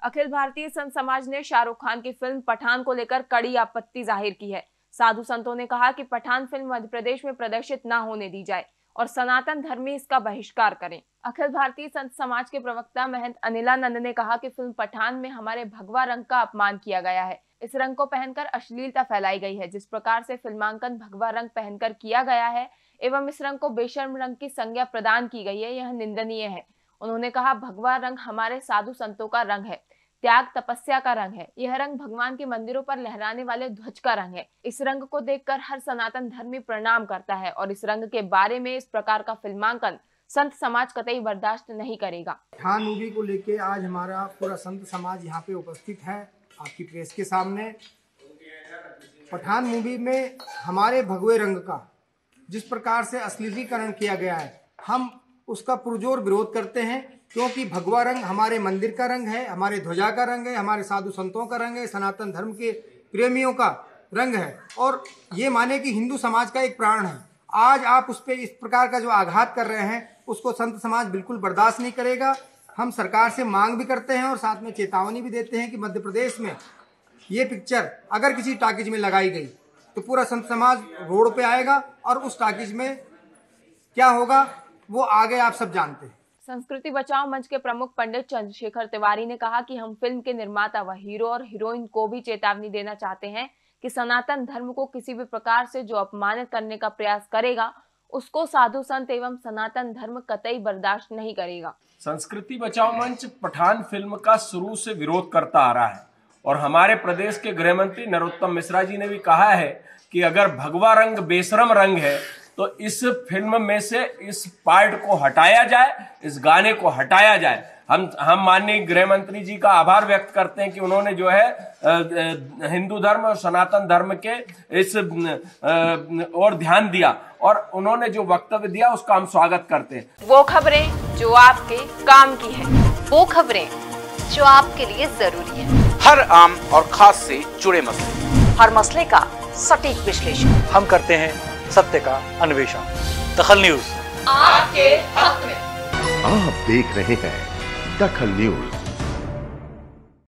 अखिल भारतीय संत समाज ने शाहरुख खान की फिल्म पठान को लेकर कड़ी आपत्ति जाहिर की है। साधु संतों ने कहा कि पठान फिल्म मध्य प्रदेश में प्रदर्शित न होने दी जाए और सनातन धर्मी इसका बहिष्कार करें। अखिल भारतीय संत समाज के प्रवक्ता महंत अनिलानंद ने कहा कि फिल्म पठान में हमारे भगवा रंग का अपमान किया गया है। इस रंग को पहनकर अश्लीलता फैलाई गई है। जिस प्रकार से फिल्मांकन भगवा रंग पहनकर किया गया है एवं इस रंग को बेशर्म रंग की संज्ञा प्रदान की गई है, यह निंदनीय है। उन्होंने कहा, भगवा रंग हमारे साधु संतों का रंग है, त्याग तपस्या का रंग है। यह रंग भगवान के मंदिरों पर लहराने वाले ध्वज का रंग है। इस रंग को देखकर हर सनातन धर्मी प्रणाम करता है और इस रंग के बारे में इस प्रकार का फिल्मांकन संत समाज कतई बर्दाश्त नहीं करेगा। पठान मूवी को लेके आज हमारा पूरा संत समाज यहाँ पे उपस्थित है आपकी प्रेस के सामने। पठान मूवी में हमारे भगवे रंग का जिस प्रकार से अश्लीलीकरण किया गया है, हम उसका पुरजोर विरोध करते हैं, क्योंकि भगवा रंग हमारे मंदिर का रंग है, हमारे ध्वजा का रंग है, हमारे साधु संतों का रंग है, सनातन धर्म के प्रेमियों का रंग है और ये माने कि हिंदू समाज का एक प्राण है। आज आप उस पर इस प्रकार का जो आघात कर रहे हैं उसको संत समाज बिल्कुल बर्दाश्त नहीं करेगा। हम सरकार से मांग भी करते हैं और साथ में चेतावनी भी देते हैं कि मध्य प्रदेश में ये पिक्चर अगर किसी टाकीज में लगाई गई तो पूरा संत समाज रोड पे आएगा और उस टाकीज में क्या होगा वो आगे आप सब जानते हैं। संस्कृति बचाओ मंच के प्रमुख पंडित चंद्रशेखर तिवारी ने कहा कि हम फिल्म के निर्माता व हीरो और हीरोइन को भी चेतावनी देना चाहते हैं कि सनातन धर्म को किसी भी प्रकार से जो अपमानित करने का प्रयास करेगा उसको साधु संत एवं सनातन धर्म कतई बर्दाश्त नहीं करेगा। संस्कृति बचाओ मंच पठान फिल्म का शुरू से विरोध करता आ रहा है और हमारे प्रदेश के गृह मंत्री नरोत्तम मिश्रा जी ने भी कहा है कि अगर भगवा रंग बेशरम रंग है तो इस फिल्म में से इस पार्ट को हटाया जाए, इस गाने को हटाया जाए। हम माननीय गृह मंत्री जी का आभार व्यक्त करते हैं कि उन्होंने जो है हिंदू धर्म और सनातन धर्म के इस और ध्यान दिया और उन्होंने जो वक्तव्य दिया उसका हम स्वागत करते हैं। वो खबरें जो आपके काम की है, वो खबरें जो आपके लिए जरूरी है, हर आम और खास से जुड़े मसले, हर मसले का सटीक विश्लेषण हम करते हैं, सत्य का अन्वेषण। दखल न्यूज आपके हक में। आप देख रहे हैं दखल न्यूज।